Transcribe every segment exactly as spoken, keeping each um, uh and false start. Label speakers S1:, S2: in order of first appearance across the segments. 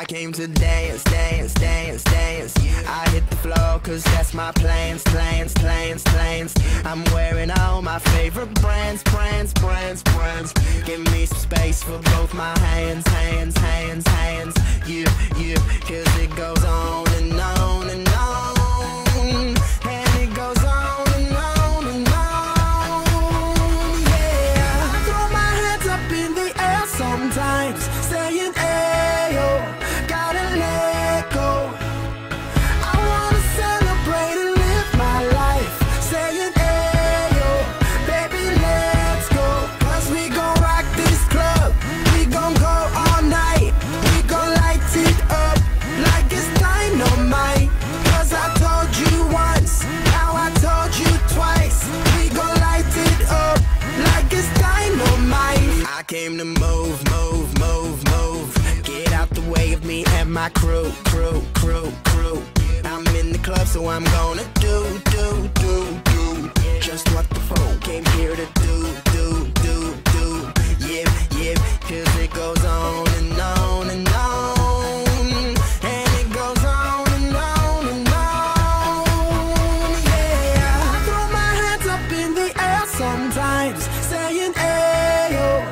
S1: I came to dance, dance, dance, dance. I hit the floor cause that's my plans, plans, plans, plans. I'm wearing all my favorite brands, brands, brands, brands. Give me some space for both my hands, hands, hands, hands. You, you, cause it goes on and on and on. And it goes on and on and on. Yeah, I throw my hands up in the air sometimes, saying ayo. Came to move, move, move, move. Get out the way of me and my crew, crew, crew, crew. I'm in the club, so I'm gonna do, do, do, do just what the folk came here to do, do, do, do. Yep, yep, cause it goes on and on and on. And it goes on and on and on. Yeah, I throw my hands up in the air sometimes, saying ayo.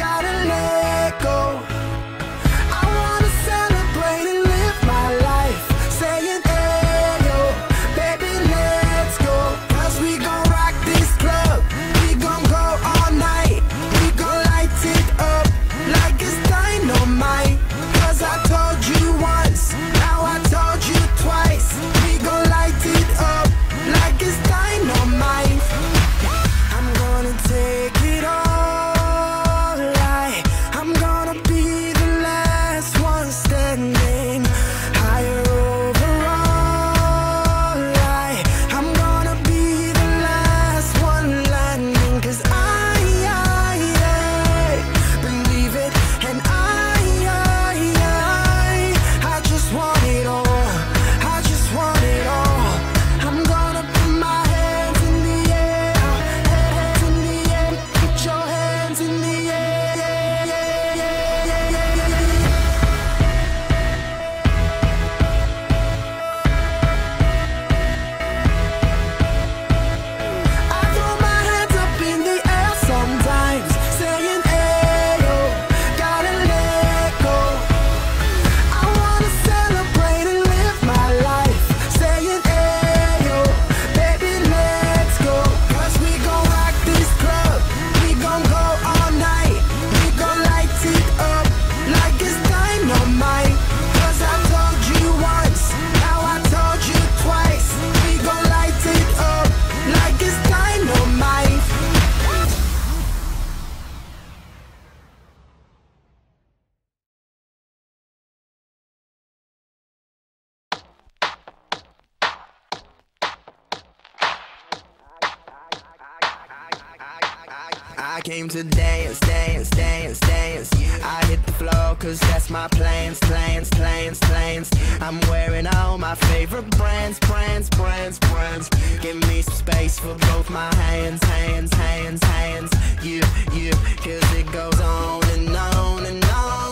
S1: I came to dance, dance, dance, dance. I hit the floor cause that's my plans, plans, plans, plans. I'm wearing all my favorite brands, brands, brands, brands. Give me some space for both my hands, hands, hands, hands. You, you, cause it goes on and on and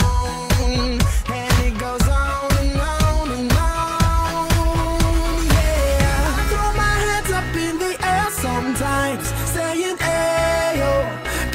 S1: on. And it goes on and on and on. Yeah, I throw my hands up in the air sometimes, saying ayo.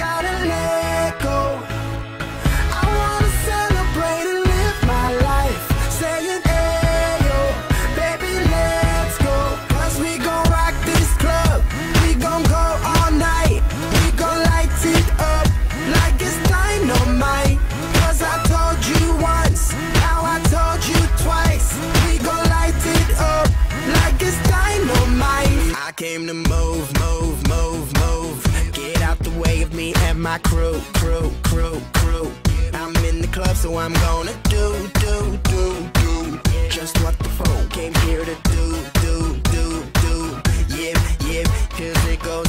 S1: Came to move, move, move, move. Get out the way of me and my crew, crew, crew, crew. I'm in the club, so I'm gonna do, do, do, do just what the folk came here to do, do, do, do. Yep, yep, cause it goes